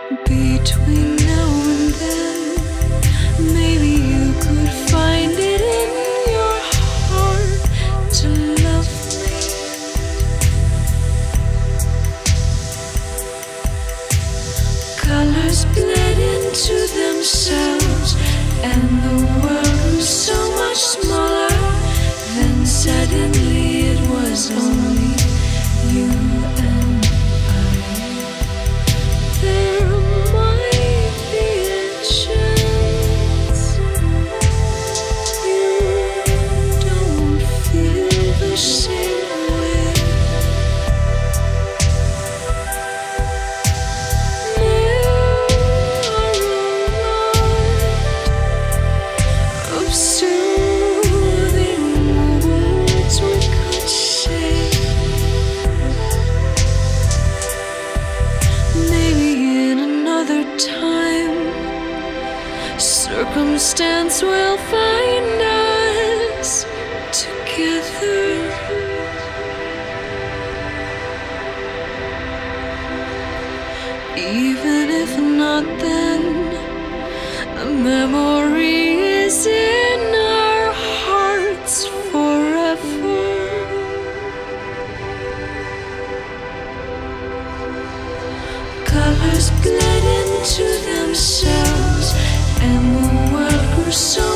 Between now and then, maybe you could find it in your heart to love me. Colors bled into themselves, and the world grew so much smaller. Then suddenly it was only you and I. There might be a chance you don't feel the same way. There are a lot of soothing words we could say. Maybe in another time, circumstance will find us together. Even if not then, the memory is in our hearts forever. Colors bled into themselves, and the world grew so